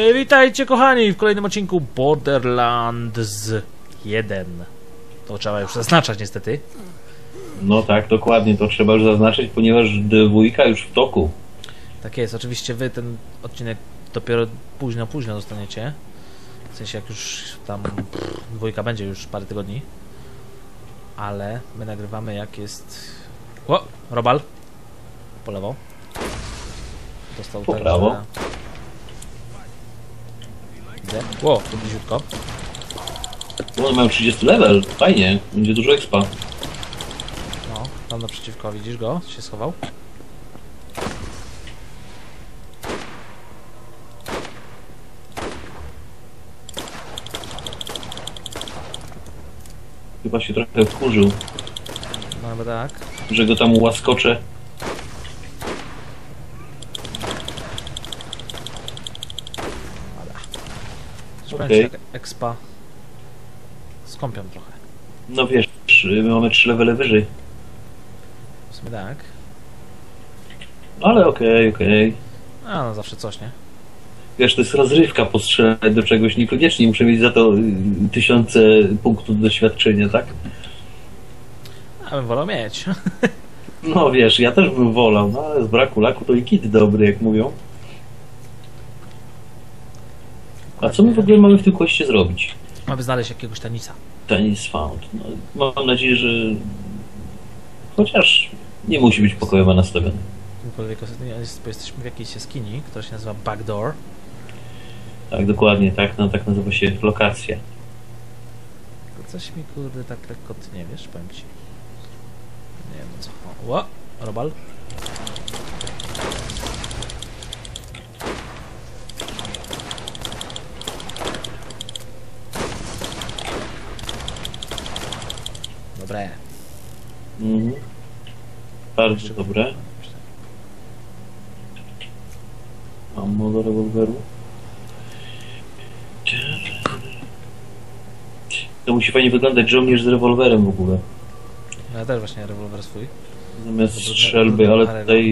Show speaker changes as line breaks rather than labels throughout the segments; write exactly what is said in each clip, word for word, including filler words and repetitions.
Yy, witajcie kochani w kolejnym odcinku Borderlands jeden. To trzeba już zaznaczać niestety.
No tak, dokładnie, to trzeba już zaznaczyć, ponieważ dwójka już w toku.
Tak jest, oczywiście wy ten odcinek dopiero późno, późno dostaniecie. W sensie jak już tam pff, dwójka będzie już parę tygodni. Ale my nagrywamy jak jest... O! Robal! Po lewo. Dostał
po
tak,
prawo.
że... Widzę. Ło, to bliziutko.
No, mają trzydziesty level, fajnie, będzie dużo expa.
No, tam naprzeciwko, widzisz go? Się schował.
Chyba się trochę wkurzył,
No chyba tak.
że go tam łaskoczę.
Powiem
Okej.
ci, tak expa skąpią trochę.
No wiesz, my mamy trzy levele wyżej.
W sumie tak.
Ale okej, okej.
A no zawsze coś, nie?
Wiesz, to jest rozrywka, postrzelać do czegoś, niekoniecznie muszę mieć za to y, tysiące punktów doświadczenia, tak?
Ja bym wolał mieć.
No wiesz, ja też bym wolał, no ale z braku laku to i kit dobry, jak mówią. A co my w ogóle mamy w tym koście zrobić?
Mamy znaleźć jakiegoś tanisa.
Tanis found. No, mam nadzieję, że chociaż nie musi być pokojowo nastawiony.
Kimkolwiek ostatnio jest, bo jesteśmy w jakiejś jaskini, która się nazywa Backdoor.
Tak, dokładnie, tak, no, tak nazywa się lokacja.
To coś mi kurde tak lekko ty nie wiesz, powiem ci. Nie wiem co. O, ło, Robal. Dobre.
Mhm. Bardzo dobre. Ammo do rewolweru. To musi fajnie wyglądać żołnierz z rewolwerem w ogóle.
No ja też właśnie rewolwer swój.
Zamiast
Dobrze,
strzelby,
dobrze,
ale
dobrze.
tutaj...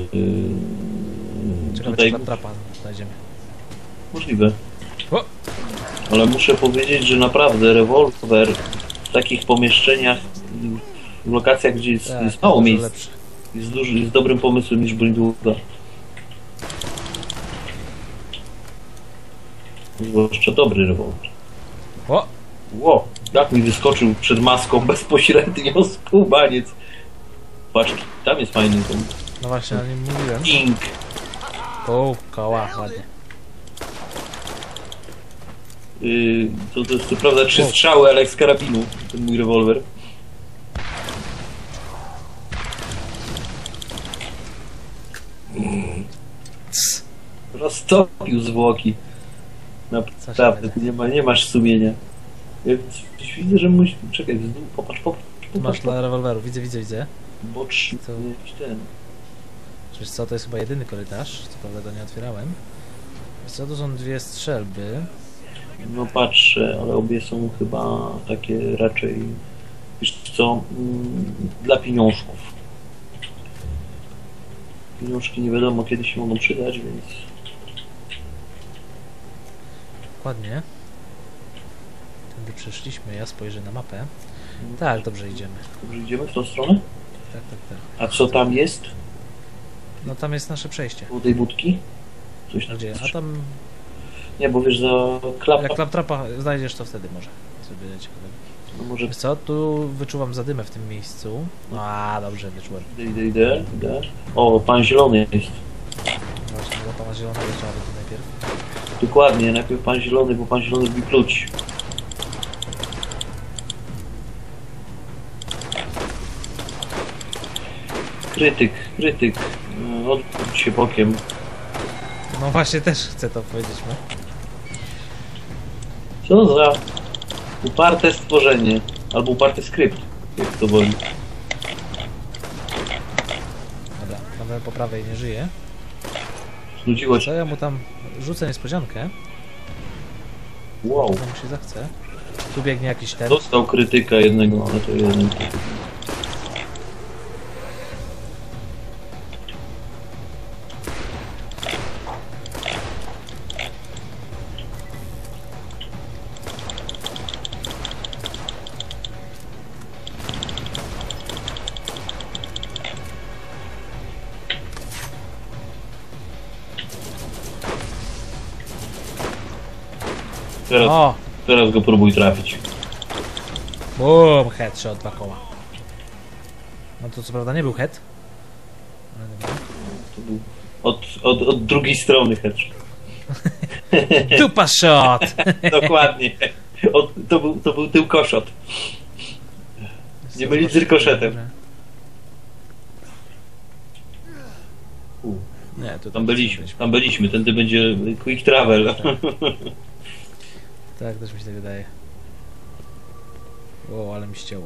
Yy,
Ciekawe
tutaj
czy trapa znajdziemy.
możliwe.
O!
Ale muszę powiedzieć, że naprawdę rewolwer w takich pomieszczeniach, w lokacjach, gdzie jest,
Tak,
jest mało
dużo
miejsc,
lepszy.
jest, duży, jest dobrym pomysłem niż broń długa. Zwłaszcza dobry rewolwer.
O!
Ło, jak mi wyskoczył przed maską bezpośrednio skubaniec. Patrz, tam jest fajny ten
No właśnie, o nim mówiłem.
ink.
O, koła, ładnie.
Yy, to, to jest co prawda trzy
O.
strzały, ale jak z karabinu, ten mój rewolwer.
Cs.
Roztopił zwłoki. Naprawdę, ty nie, ma, nie masz sumienia. Ja widzę, że musi... Czekaj, z dół, popatrz, popatrz,
Tu masz
popatrz,
dla rewolweru, widzę, widzę, widzę.
boczny,
Co?
jakiś ten.
Wiesz co, to jest chyba jedyny korytarz, co prawda go nie otwierałem. Wiesz co, tu są dwie strzelby.
No patrzę, ale obie są chyba takie raczej, wiesz co, mm, dla pieniążków. Pieniążki nie wiadomo kiedy się mogą przydać, więc...
Dokładnie. Tędy przeszliśmy, ja spojrzę na mapę. Tak, dobrze idziemy.
Dobrze, idziemy w tą stronę?
Tak, tak, tak.
A co tam jest?
No tam jest nasze przejście.
U tej budki? Coś
A gdzie? A tam...
Nie, bo wiesz, za klapa...
Jak klaptrapa znajdziesz, to wtedy może. Sobie ciekawego.
No może...
Wiesz co, tu wyczuwam zadymę w tym miejscu. A, dobrze, wyczułem.
Idę, idę, idę, idę. O, pan zielony jest.
Właśnie, do pana zielonego trzeba by tu najpierw.
Dokładnie, najpierw pan zielony, bo pan zielony lubi pluć. Krytyk, krytyk. No, odwróć się bokiem.
No właśnie, też chcę to powiedzieć, no.
Co za uparte stworzenie. Albo uparty skrypt, jak to woli.
Dobra, nawet po prawej nie żyje.
Znudziło
Co
się.
ja mu tam rzucę niespodziankę?
Wow.
To mu się zachce. Tu biegnie jakiś ten.
Dostał krytyka jednego, ale to jeden. Teraz,
O!
teraz go próbuj trafić.
Bum, headshot, dwa koła. No to co prawda nie był head. Ale dobra.
To był od, od, od drugiej strony headshot.
Dupa shot!
Dokładnie. Od, to, był, to był tyłkoszot. Nie mylić z rykoszetem. U,
Nie, to
tam byliśmy, tam byliśmy. Tędy będzie quick travel.
Tak, też mi się tak wydaje. O, ale mi ścięło.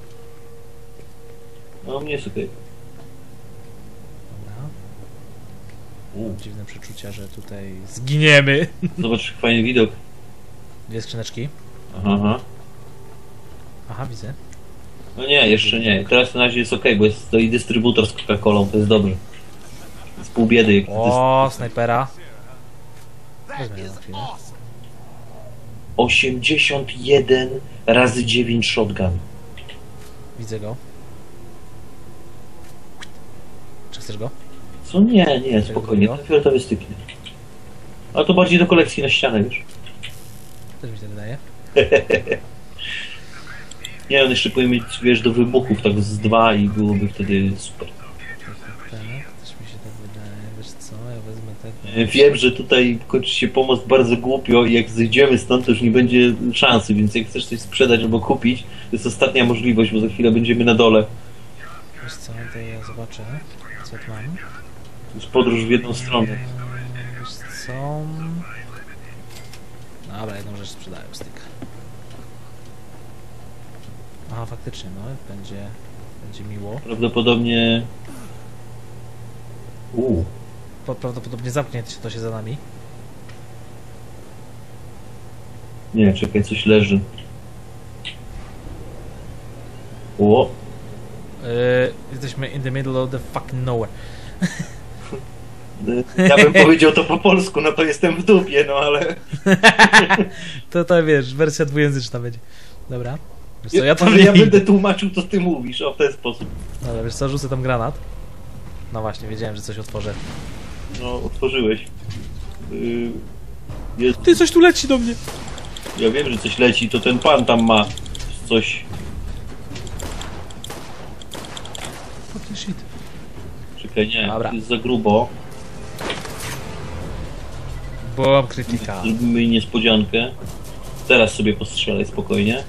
No mnie jest okej.
Dobra.
U,
Mam dziwne przeczucia, że tutaj zginiemy.
Zobacz, fajny widok.
Dwie skrzyneczki.
Aha, aha.
Aha, widzę.
No nie, jeszcze nie. Teraz na razie jest okej, bo jest to i dystrybutor z Coca-Colą, to jest dobrze. Z pół biedy. Jak
O, snajpera. Wezmę ją na chwilę.
osiemdziesiąt jeden razy dziewięć shotgun.
Widzę go. Czy chcesz go?
Co? Nie, nie, spokojnie. Ten fioletowy styknie. Ale to bardziej do kolekcji na ścianę, wiesz?
Też mi się tak wydaje.
Nie, on jeszcze powinien mieć, wiesz, do wybuchów tak z dwa i byłoby wtedy super.
Tak, też mi się tak wydaje. Wiesz co, ja wezmę tego.
Wiem, że tutaj kończy się pomoc bardzo głupio i jak zejdziemy stąd, to już nie będzie szansy, więc jak chcesz coś sprzedać albo kupić, to jest ostatnia możliwość, bo za chwilę będziemy na dole.
Wiesz co, to ja zobaczę, co tu mam.
Już podróż w jedną stronę.
Eee, Wiesz co... Dobra, jedną rzecz sprzedaję, styk. Aha, faktycznie, no, będzie, będzie miło.
Prawdopodobnie... Uuu.
Po- Prawdopodobnie zamknie się to się za nami.
Nie, czekaj, coś leży. O!
Yy, jesteśmy in the middle of the fucking nowhere.
Ja bym powiedział to po polsku, no to jestem w dupie, no ale...
To to wiesz, wersja dwujęzyczna będzie. Dobra. Wiesz co, ja tam
Może
nie
ja
idę.
będę tłumaczył, co ty mówisz, o w ten sposób.
Dobra, wiesz co, rzucę tam granat. No właśnie, wiedziałem, że coś otworzę.
No, otworzyłeś. Yy, jest...
Ty, coś tu leci do mnie!
Ja wiem, że coś leci, to ten pan tam ma coś...
Fucking shit.
Czekaj, nie,
Dobra.
jest za grubo.
Byłam krytyka.
Zrobimy jej niespodziankę. Teraz sobie postrzelaj spokojnie.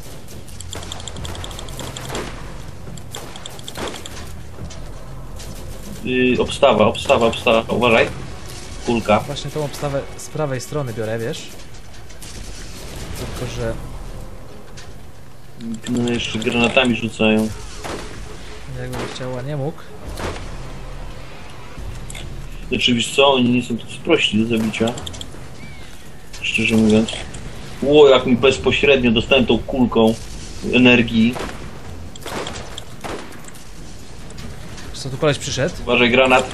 Yy, obstawa, obstawa, obstawa. Uważaj. Kulka.
Właśnie tą obstawę z prawej strony biorę, wiesz? Tylko, że
No jeszcze granatami rzucają.
jakbym chciała, nie mógł.
Znaczy wiesz co, oni nie są tacy prości do zabicia. Szczerze mówiąc. Ło, jak mi bezpośrednio dostałem tą kulką energii.
Wiesz co, tu koleś przyszedł.
Uważaj, granat.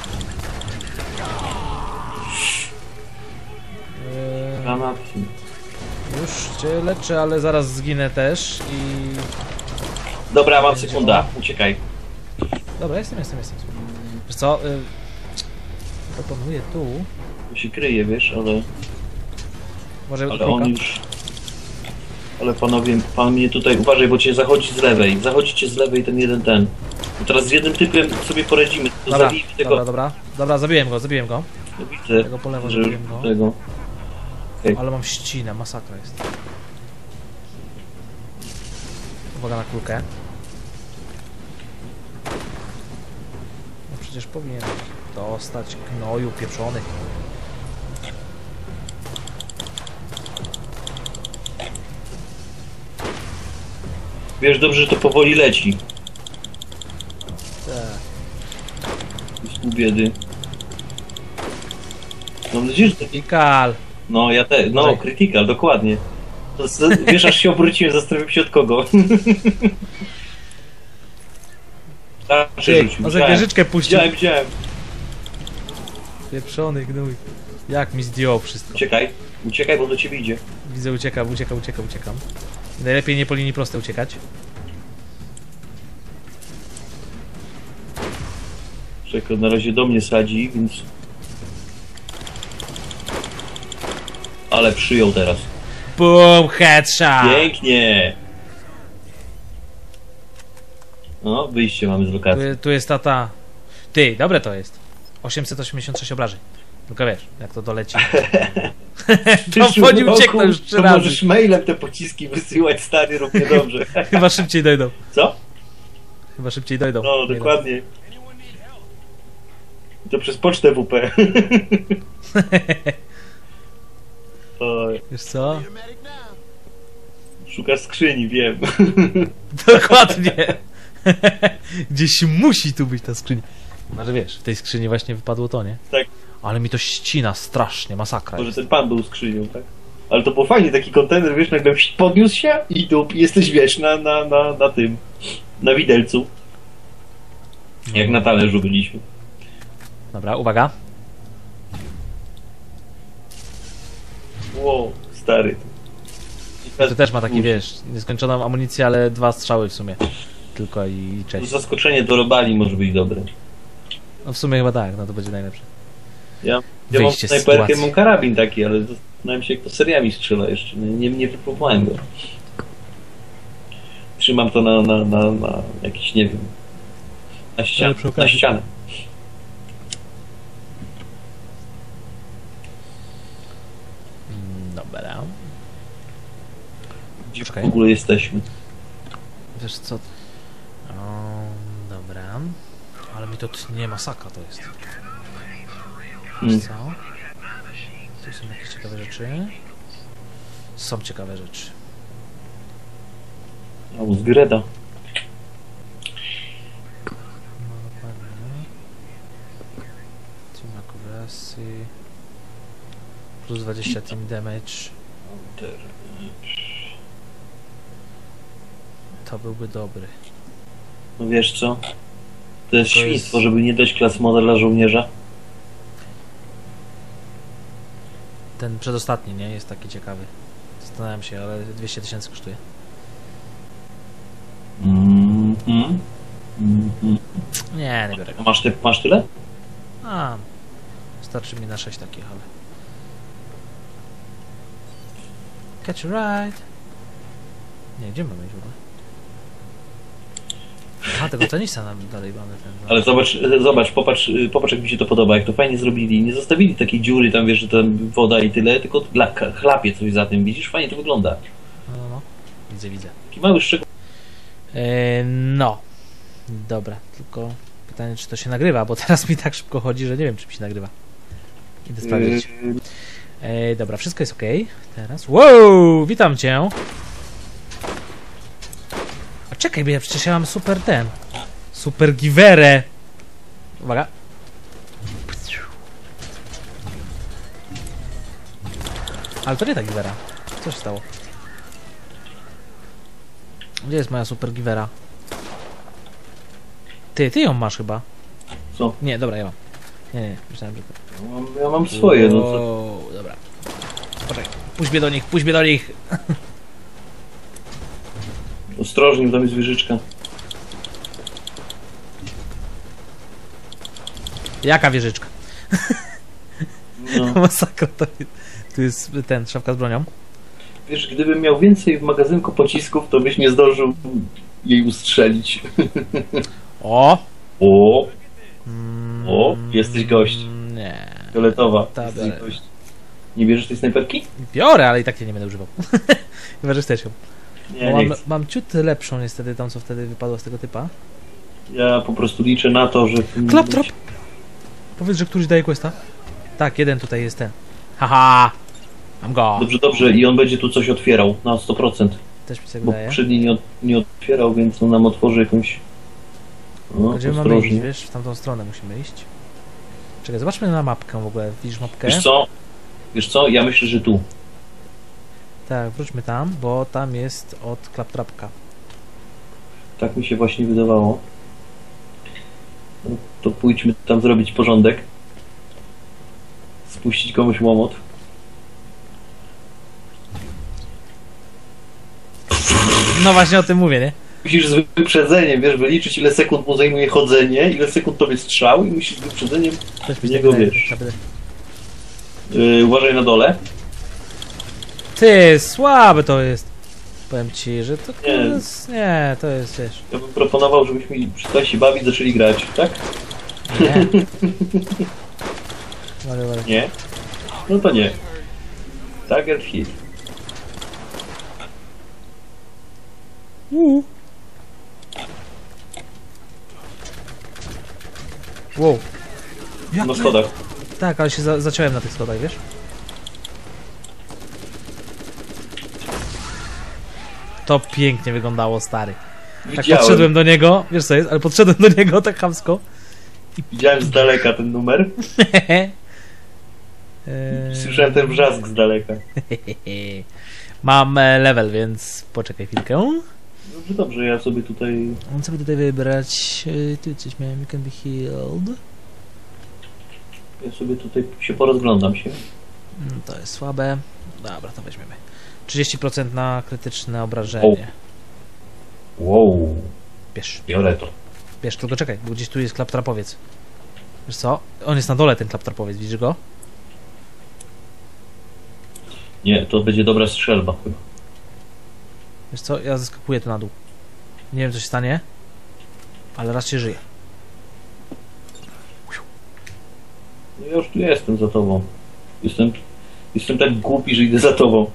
Yy,
Granat.
już cię leczę, ale zaraz zginę też i...
Dobra, mam sekunda. Uciekaj.
Dobra, jestem, jestem, jestem. Wiesz co, yy, proponuję tu...
Tu się kryje, wiesz, ale...
Może
Ale on już... Ale panowie, pan mnie tutaj... Uważaj, bo cię zachodzi z lewej. Zachodzi cię z lewej ten jeden ten. No teraz z jednym typem sobie poradzimy. To
Dobra,
zabij tego...
dobra, dobra. Dobra, zabiłem go, zabiłem go.
No widzę,
Tego po lewo
że już
zabiłem go.
tego... Okay.
Ale mam ścinę, masakra jest. Uwaga na kulkę. No przecież powinien dostać gnoju pieprzony.
Wiesz dobrze, że to powoli leci.
Tak.
Z pół biedy. Mam nadzieję, że to...
Ikal!
No, ja te... No,
Uważaj.
critical, dokładnie. To z... Wiesz, aż się obróciłem, zastanawiam się od kogo. Tak,
Ty,
przerzucił.
on za wieżyczkę puścił.
Widziałem, widziałem.
Pieprzony gnój. Jak mi zdjął wszystko.
Uciekaj, uciekaj, bo do ciebie idzie.
Widzę, uciekam, uciekam, uciekam, uciekam. Najlepiej nie po linii prostej uciekać.
Czekaj, na razie do mnie sadzi, więc... Ale przyjął teraz.
Boom, headshot!
Pięknie! No, wyjście mamy z lokacji.
Tu, tu jest tata. Ty, dobre to jest. osiemset osiemdziesiąt sześć obrażeń. Tylko wiesz, jak to doleci. To wchodzi ucieknął już trzy
to
razy.
możesz mailem te pociski wysyłać, stary, równie dobrze.
Chyba szybciej dojdą.
Co?
Chyba szybciej dojdą.
No, dokładnie. To przez pocztę W P. Oj,
Wiesz co?
szukasz skrzyni, wiem.
Dokładnie. Gdzieś musi tu być ta skrzynia. No, że wiesz, w tej skrzyni właśnie wypadło to, nie?
Tak.
Ale mi to ścina strasznie, masakra.
Może
Jest.
ten pan był skrzynią, tak? Ale to było fajnie, taki kontener, wiesz, nagle podniósł się i tu jesteś, wiesz, na, na, na, na tym, na widelcu. Jak na talerzu byliśmy.
Dobra, uwaga.
Wow, stary.
To też ma taki, wiesz, nieskończoną amunicję, ale dwa strzały w sumie. Tylko i cześć.
Zaskoczenie do robali może być dobre.
No w sumie chyba tak, no to będzie najlepsze.
Ja, ja mam
Wyjście z
snajperkę,
sytuacji.
mam karabin taki, ale zastanawiam się, jak to seriami strzela jeszcze. Nie, nie, nie wypróbowałem go. Trzymam to na, na, na, na jakiś, nie wiem, na, ścian,
Ale przy
na
okazji.
ścianę.
Mm, Dobra.
Gdzie
Czekaj.
w ogóle jesteśmy?
Wiesz co? O, dobra. Ale mi to tnie, masakra to jest. Wiesz
Hmm.
co? Tu są jakieś ciekawe rzeczy. Są ciekawe rzeczy.
O, z Greda.
No dokładnie. Team accuracy. Plus dwadzieścia team damage. To byłby dobry.
No wiesz co? To jest
To
świństwo,
jest-
żeby nie dać klas modela żołnierza.
Ten przedostatni, nie? Jest taki ciekawy. Zastanawiam się, ale dwieście tysięcy kosztuje.
Mm -hmm. Mm -hmm.
Nie, nie biorę go.
Masz, ty, masz tyle?
A, starczy mi na sześć takich, ale... Catch a ride. Nie, gdzie mamy iść w ogóle? A, tego tenisa nam dalej mamy ten...
Ale zobacz, zobacz, popatrz, popatrz jak mi się to podoba, jak to fajnie zrobili. Nie zostawili takiej dziury tam, wiesz, że tam woda i tyle, tylko dla, chlapie coś za tym, widzisz? Fajnie to wygląda.
No, no, no. Widzę, widzę.
Taki mały szczegół.
E, no. Dobra, tylko pytanie, czy to się nagrywa, bo teraz mi tak szybko chodzi, że nie wiem, czy mi się nagrywa. Idę sprawdzić. E, dobra, wszystko jest ok. Teraz. Wow, witam cię. A czekaj, bo ja przecież ja mam super ten. Super giwerę. Uwaga. Ale to nie ta giwera. Co się stało? Gdzie jest moja super giwera? Ty, ty ją masz chyba.
Co?
Nie, dobra, ja mam. Nie, nie, myślałem, że to...
Ja mam, ja mam swoje, no co?
Wow, dobra. Poczekaj, puść mnie do nich, puść mnie do nich.
Ostrożnie, tam jest wieżyczka.
Jaka wieżyczka?
No.
Masakra to jest. Tu jest ten, szafka z bronią.
Wiesz, gdybym miał więcej w magazynku pocisków, to byś nie zdążył jej ustrzelić.
O!
O,
Mm,
o, jesteś gość.
Nie.
Fioletowa.
Ta,
Jesteś
biorę.
gość. Nie bierzesz tej snajperki?
Biorę, ale i tak jej nie będę używał. Chyba, że chcesz ją.
Nie,
Bo
nie
mam,
chcę.
mam ciut lepszą niestety, tam co wtedy wypadło z tego typa.
Ja po prostu liczę na to, że...
Klaptrap! Powiedz, że któryś daje questa. Tak, jeden tutaj jest ten. Haha! Mam go!
Dobrze, dobrze, i on będzie tu coś otwierał na sto procent.
Też mi się
Bo
wydaje.
poprzedni nie, od- nie otwierał, więc on nam otworzy jakąś... No,
Gdzie my mamy iść,
ostrożnie.
wiesz? W tamtą stronę musimy iść. Czekaj, zobaczmy na mapkę w ogóle. Widzisz mapkę?
Wiesz co? Wiesz co? Ja myślę, że tu.
Tak, wróćmy tam, bo tam jest od klaptrapka.
Tak mi się właśnie wydawało. No, to pójdźmy tam zrobić porządek. Spuścić komuś łomot.
No właśnie o tym mówię, nie?
Musisz z wyprzedzeniem, wiesz, wyliczyć ile sekund mu zajmuje chodzenie, ile sekund tobie strzał i musisz z wyprzedzeniem...
Też mi się
Niego
wydaje,
wiesz.
żeby-
Yy, uważaj na dole.
Ty, słabe to jest. Powiem ci, że to
Nie.
jest... Nie, to jest, wiesz...
Ja bym proponował, żebyśmy przestali się bawić, zaczęli grać, tak?
Nie. Uwaga, uwaga.
Nie? No to nie. Target hit.
Uuu. Wow.
Na schodach.
Tak, ale się za zaciąłem na tych schodach, wiesz? To pięknie wyglądało, stary. Tak
Widziałem.
podszedłem do niego, wiesz co jest, ale podszedłem do niego tak chamsko.
Widziałem z daleka ten numer.
Eee,
Słyszałem ten wrzask z daleka.
Mam e, level, więc poczekaj chwilkę.
Dobrze, dobrze, ja sobie tutaj...
Mam sobie tutaj wybrać... e, Tu coś miałem, you can be healed.
Ja sobie tutaj się porozglądam się.
Mm, To jest słabe. Dobra, to weźmiemy. trzydzieści procent na krytyczne obrażenie.
Wow.
Bierz,
Biorę to.
bierz, tylko czekaj, bo gdzieś tu jest klaptrapowiec. Wiesz co? On jest na dole, ten klaptrapowiec, widzisz go?
Nie, to będzie dobra strzelba chyba.
Wiesz co? Ja zeskakuję tu na dół. Nie wiem, co się stanie, ale raz się żyje.
No ja już tu jestem za tobą. Jestem, jestem tak głupi, że idę za tobą.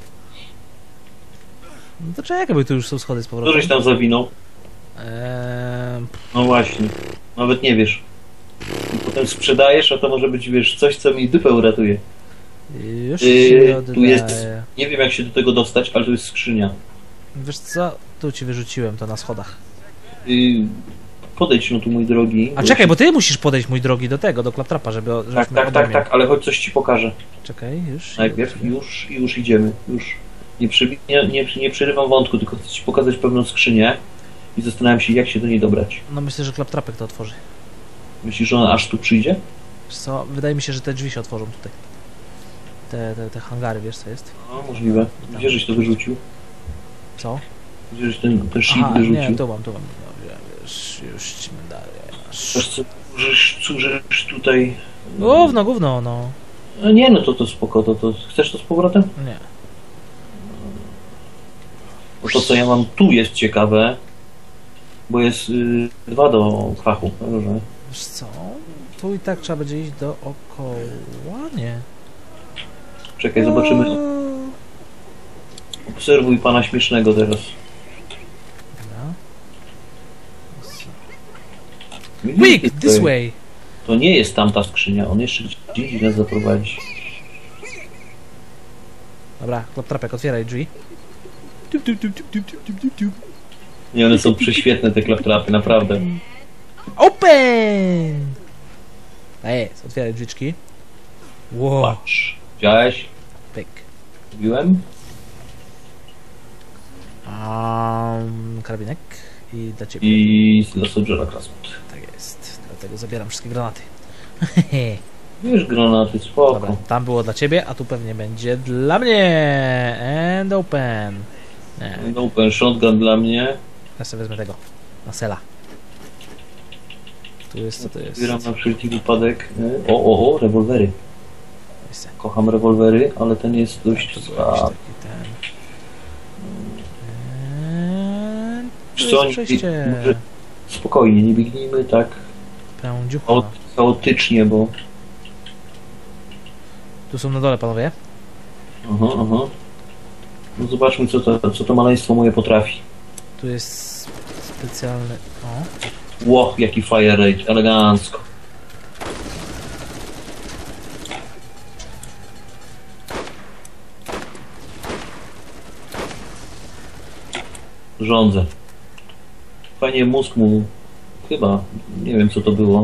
No to czekaj, bo tu już są schody z
Co
powrotem.
żeś tam zawinął?
Eee,
No właśnie. Nawet nie wiesz. I potem sprzedajesz, a to może być, wiesz, coś, co mi dupę uratuje.
już
Yy,
się
tu
oddaję.
jest... Nie wiem, jak się do tego dostać, ale tu jest skrzynia.
Wiesz co? Tu ci wyrzuciłem to na schodach.
Yy, podejdź, no tu, mój drogi.
A czekaj, bo ty musisz podejść, mój drogi, do tego, do klaptrapa, żeby...
Tak,
żebyśmy
tak,
obaj
tak,
mieli.
tak, ale chodź coś ci pokażę.
Czekaj, już.
Najpierw już już idziemy. Już. Nie, przy, nie, nie, nie przerywam wątku, tylko chcę ci pokazać pewną skrzynię i zastanawiam się, jak się do niej dobrać.
No myślę, że klaptrapek to otworzy.
Myślisz, że on aż tu przyjdzie?
Wiesz co? Wydaje mi się, że te drzwi się otworzą tutaj. Te, te, te hangary, wiesz co jest?
No, możliwe. Gdzie żeś to wyrzucił?
Co?
Gdzie żeś ten, ten sheet
Aha,
wyrzucił?
nie, tu mam, tu mam. No, wiesz, już ci daję.
Wiesz
Masz.
co, cóżeś, cóżeś tutaj...
Gówno, gówno, no.
No nie, no to to spoko, to, to chcesz to z powrotem?
Nie.
Bo to, co ja mam tu, jest ciekawe, bo jest y, dwa do fachu. Dobrze.
Wiesz co? Tu i tak trzeba będzie iść dookoła, nie?
Czekaj, zobaczymy.
Eee,
Obserwuj pana śmiesznego teraz.
Dobra.
Widzisz,
Quick,
tutaj-
this way!
To nie jest tamta skrzynia, on jeszcze gdzieś nas zaprowadzi.
Dobra, klaptrapek, otwieraj drzwi. Tup, tup, tup, tup, tup, tup, tup, tup.
Nie, one są prześwietne, te klaptrapy, naprawdę.
Open! A jest, otwieraj drzwiczki. Wow,
Patrz. Widziałeś?
pyk.
Mówiłem?
Um, karabinek i dla ciebie.
I dla Soldiera Krasnod.
Tak jest, dlatego zabieram wszystkie granaty.
Wiesz, granaty, spoko.
Dobra, tam było dla ciebie, a tu pewnie będzie dla mnie. And open. Nie,
Open shotgun dla mnie.
ja sobie wezmę tego. Na sela. Tu jest, co to jest?
Zbieram na wszelki wypadek. O, o, o, rewolwery.
Jest ten.
Kocham rewolwery, ale ten jest dość
To był
słaby.
jakiś taki ten. Eee, tu
Wiesz co,
jest
oni-
przejście.
może- Spokojnie, nie biegnijmy tak
Pędziucha.
chaot- chaotycznie, bo...
Tu są na dole, panowie.
Aha, aha. No zobaczmy, co to, co to maleństwo moje potrafi.
Tu jest specjalny... O,
Ło, jaki fire rate, elegancko. Rządzę. Fajnie mózg mu... Chyba, nie wiem co to było.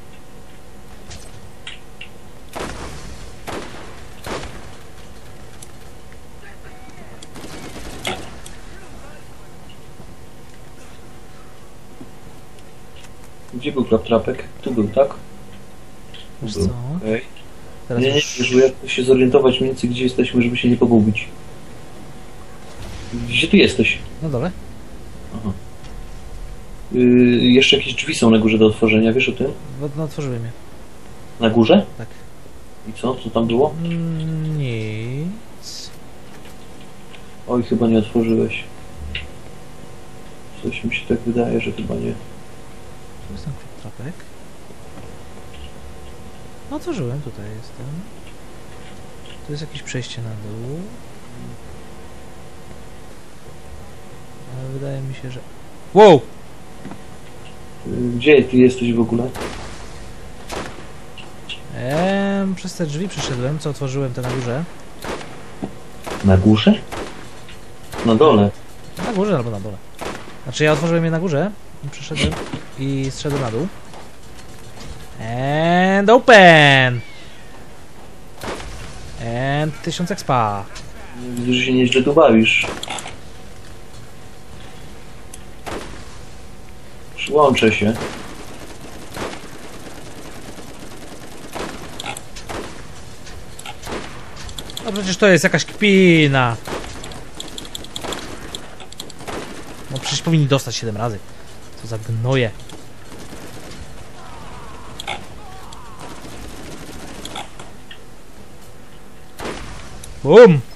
Gdzie był klaptrapek? Tu był, tak?
wiesz
Tu był.
co?
Okej.
Teraz
Nie, nie,
już...
już jak się zorientować mniej więcej, gdzie jesteśmy, żeby się nie pogubić. Gdzie ty jesteś?
Na dole?
Aha. Yy, jeszcze jakieś drzwi są na górze do otworzenia, wiesz o tym?
No, no otworzyłem je.
Na górze?
Tak.
I co? Co tam było?
Mm, nic.
Oj, chyba nie otworzyłeś. Coś mi się tak wydaje, że chyba nie.
Tu jest ten trapek. No otworzyłem, tutaj jestem. Tu jest jakieś przejście na dół. Ale wydaje mi się, że... Wow!
Gdzie ty jesteś w ogóle?
Eee, przez te drzwi przeszedłem, co otworzyłem te na górze.
Na górze? Na dole.
Na górze albo na dole. Znaczy ja otworzyłem je na górze, i przeszedłem i zszedłem na dół. And open! And tysiąc expa.
Widzę, że się nieźle tu bawisz. Przyłączę się.
No przecież to jest jakaś kpina. No przecież powinni dostać siedem razy. Co za gnoje. Bum!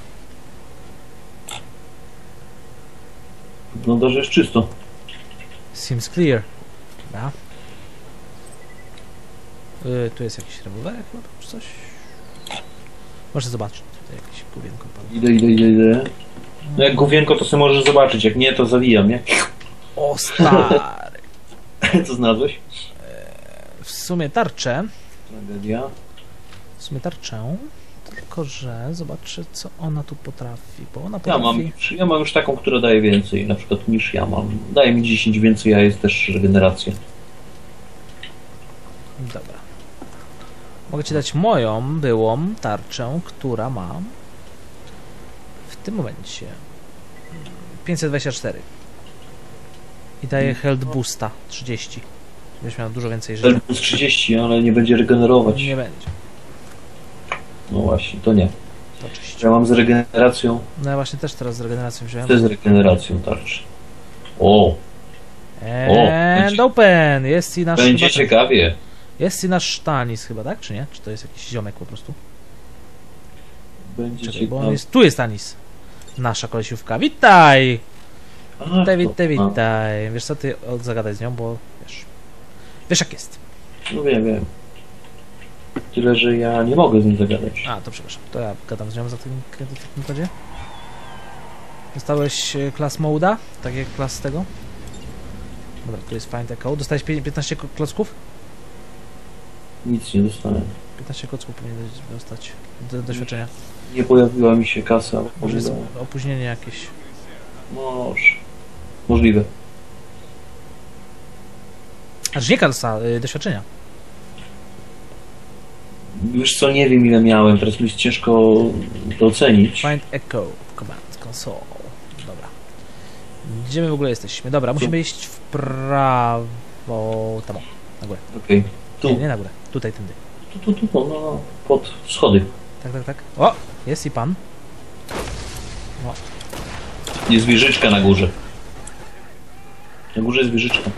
Wygląda, że jest czysto.
Seems clear. Dobra. Yy, tu jest jakiś rewolwerek chyba, czy coś? Może zobaczyć. Tutaj jakieś główienko padło.
Idę, idę, idę, idę. No jak główienko to sobie możesz zobaczyć, jak nie to zawijam, nie?
O stary!
Co znalazłeś?
W sumie tarczę.
Tragedia.
W sumie tarczę. Tylko, że zobaczę, co ona tu potrafi. Bo ona
Ja
potrafi...
mam, ja mam już taką, która daje więcej, na przykład niż ja mam. Daje mi dziesięć więcej, a jest też regeneracja.
Dobra. Mogę ci dać moją byłą tarczę, która ma w tym momencie pięćset dwadzieścia cztery. I daje health boosta trzydzieści. Będziesz miał dużo więcej życia.
Plus trzydzieści, ale nie będzie regenerować.
Nie będzie.
No właśnie, to nie.
To oczywiście.
Ja mam z regeneracją.
No ja właśnie też teraz z regeneracją wziąłem.
To jest z regeneracją tarczy. O!
And
będzie-
open! Jest i nasz
Będzie
chyba ten-
ciekawie.
Jest i nasz sztanis chyba, tak? Czy nie? Czy to jest jakiś ziomek po prostu?
Będzie
Czekaj, bo on
ciekawie.
jest... Tu jest Tanis. Nasza kolesiówka. Witaj!
A,
Witaj,
to-
witaj,
a,
witaj. Wiesz co, ty o, zagadaj z nią, bo wiesz... Wiesz jak jest.
No wiem, wiem. Tyle, że ja nie mogę z nim zagadać.
A, to przepraszam. To ja gadam z nią za tym, w takim kodzie. Dostałeś e, klas moda? Tak jak klas z tego? Dobra, tu jest find echo. Dostałeś pię- piętnaście ko- klocków?
Nic nie dostanę.
piętnaście klocków powinien dostać do doświadczenia.
Nie pojawiła mi się kasa.
Może jest
Możliwe.
opóźnienie jakieś.
Może. Możliwe.
Aż nie kasa, y, doświadczenia.
Już co, nie wiem ile miałem, teraz mi jest ciężko to ocenić.
Find echo, command, console. Dobra. Gdzie my w ogóle jesteśmy? Dobra, musimy iść w prawo. Tam, o, na górę.
Okej. Tu,
Nie, nie na górę. Tutaj, tędy.
tu, tu, tu, tu, no, no, pod schody.
Tak, tak, tak. O! Jest i pan.
Jest wieżyczka na górze. Na górze jest wieżyczka.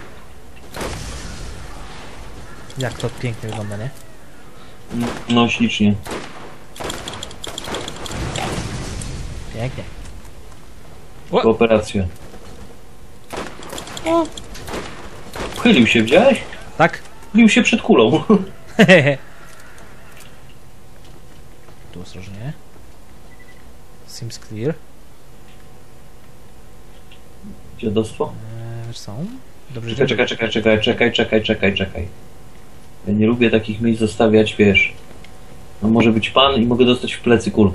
Jak to pięknie wygląda, nie?
No, ślicznie.
Pięknie. O!
Kooperacja.
O!
Chylił się, widziałeś?
Tak?
Chylił się przed kulą.
Tu ostrożnie. Seems clear.
Dziadostwo.
Eee, wiesz co? Dobrze,
Czekaj, czekaj, czekaj, czekaj, czekaj, czekaj, czekaj, czekaj. Ja nie lubię takich miejsc zostawiać, wiesz. No może być pan i mogę dostać w plecy kulkę.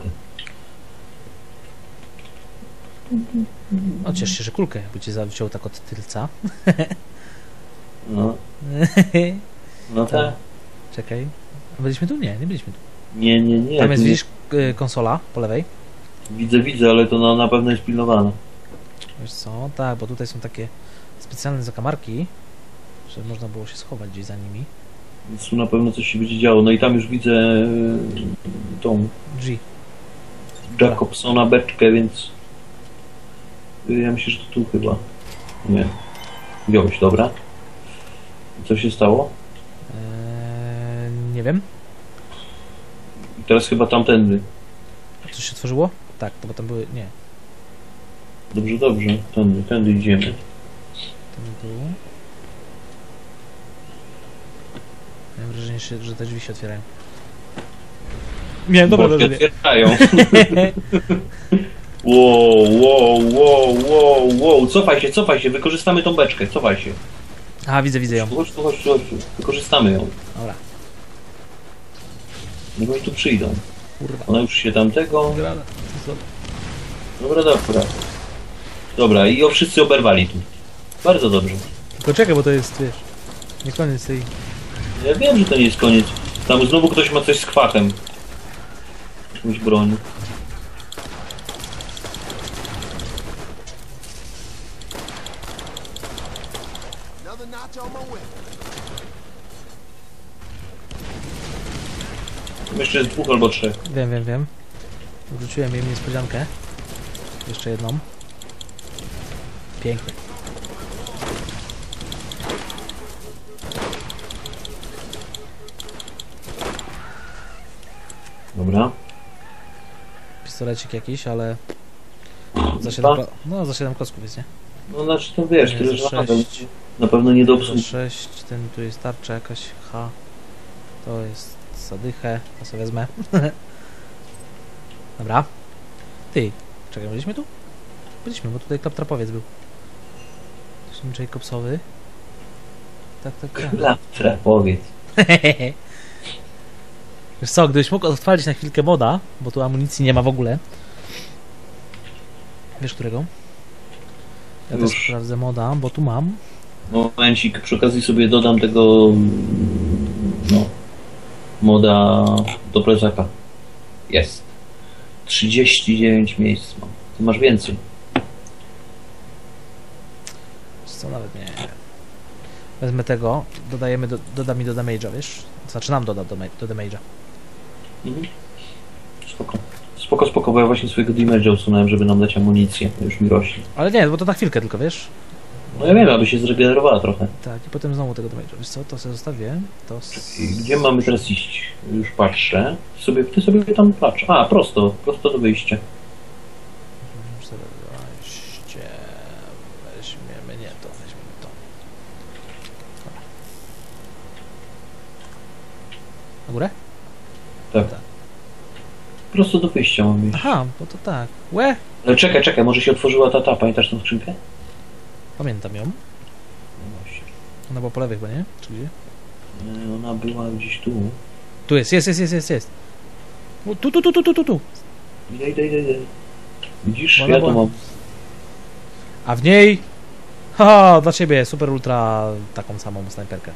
O, ciesz się, że kulkę jakby cię zawziął tak od tylca.
No, no tak.
Czekaj. A byliśmy tu? Nie, nie byliśmy tu.
Nie, nie, nie.
Tam jest,
tu nie-
widzisz, y, konsola po lewej?
Widzę, widzę, ale to na, na pewno jest pilnowane.
Wiesz co? Tak, bo tutaj są takie specjalne zakamarki, że można było się schować gdzieś za nimi.
Więc tu na pewno coś się będzie działo. No i tam już widzę e, tą
G.
Jacobsona beczkę, więc e, ja myślę, że to tu chyba. Nie. Wziąłeś, dobra. I co się stało?
Eee, nie wiem.
I teraz chyba tamtędy.
A coś się otworzyło? Tak, to bo tam były... Nie.
Dobrze, dobrze. Tędy, tędy idziemy.
Ten tu. Miałem wrażenie, że że te drzwi się otwierają. Miałem dobre
Bo się
wrażenie.
otwierają. Wow, wow, wow, wow, wow. Cofaj się, cofaj się. Wykorzystamy tą beczkę. Cofaj się.
A, widzę, widzę ją.
Chodź tu, chodź tu, chodź tu. Wykorzystamy ją.
Dobra.
Niech oni tu przyjdą.
Kurwa.
Ona już się tamtego...
Grane.
Dobra, dobra. Dobra, i o wszyscy oberwali tu. Bardzo dobrze.
Tylko czekaj, bo to jest, wiesz, nie koniec tej...
Ja wiem, że to nie jest koniec. Tam znowu ktoś ma coś z kwachem. Jakąś broń.
Another notch on my whip.
Tam jeszcze jest dwóch albo trzech.
Wiem, wiem, wiem. Wrzuciłem jej niespodziankę. Jeszcze jedną. Pięknie.
Dobra.
Pistolecik jakiś, ale... Za
A?
siedem, ko- no, za siedem kostków jest, nie?
No znaczy to wiesz,
Nie,
tyle,
za
że na pewno,
sześć.
na pewno nie do
Za
obsługi.
sześć, ten tu jest tarcza jakaś, H. To jest zadychę, to sobie wezmę. Dobra. Ty, czekaj, byliśmy tu? Byliśmy, bo tutaj klaptrapowiec był. To są Jacobsowy. Tak, tak, tak.
Klaptra, powiedz.
Wiesz co, gdybyś mógł odpalić na chwilkę moda, bo tu amunicji nie ma w ogóle. Wiesz którego? Ja
Już.
też sprawdzę moda, bo tu mam.
Momencik, przy okazji sobie dodam tego... No... Moda do plecaka. Jest. trzydzieści dziewięć miejsc mam. Ty masz więcej.
Co nawet nie. Wezmę tego, dodajemy do, doda mi do damage'a, wiesz? Znaczy nam doda do, ma- do damage'a.
Mhm. Spoko. Spoko, spoko, bo ja właśnie swojego damage'a usunąłem, żeby nam dać amunicję. Już mi rośnie.
Ale nie, bo to na chwilkę tylko, wiesz?
No ja wiem, aby się zregenerowała trochę.
Tak, i potem znowu tego damage'a. Wiesz co, to sobie zostawię. To s...
I gdzie mamy teraz iść? Już patrzę. Sobie, ty sobie tam patrz. A, prosto. Prosto do wyjścia.
czternaście. Weźmiemy nie to, weźmiemy to. Dobra. Na górę?
Tak.
Tak.
Prosto do wyjścia mam iść.
Aha, bo to tak. Łe!
Ale czekaj, czekaj, może się otworzyła ta ta. Pamiętasz tą skrzynkę?
Pamiętam ją.
No właśnie.
Ona była po lewej chyba, nie? Czy gdzie?
E, Ona była gdzieś tu.
Tu jest, jest, jest, jest, jest, jest. O, Tu, tu, tu, tu, tu, tu, tu.
Idę, idę, idę, idę. Widzisz?
Ona
Ja to
była-
mam.
A w niej... Haha, dla ciebie super ultra taką samą snajperkę.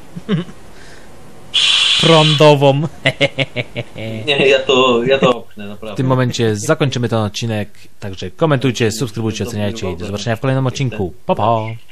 Prądową.
Nie, ja to, ja to opchnę,
W
naprawdę.
tym momencie zakończymy ten odcinek, także komentujcie, subskrybujcie, oceniajcie i do zobaczenia w kolejnym odcinku. Pa, pa!